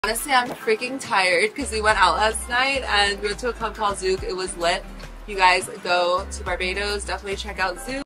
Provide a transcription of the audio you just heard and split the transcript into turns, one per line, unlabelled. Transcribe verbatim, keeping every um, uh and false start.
Honestly, I'm freaking tired because we went out last night and we went to a club called Zouk. It was lit. You guys go to Barbados, definitely check out Zouk.